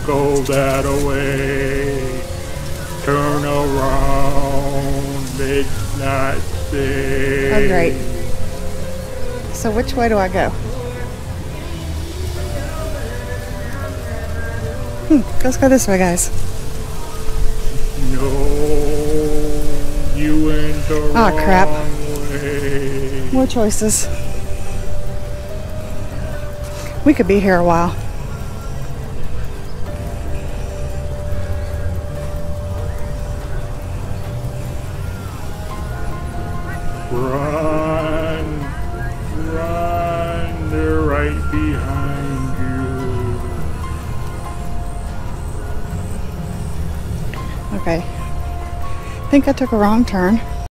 Go that way. Turn around. It's not safe. Oh, great. So which way do I go? Let's go this way, guys. No, you went the wrong crap. way. More choices. We could be here a while. Run, run, they're right behind you. Okay. I think I took a wrong turn.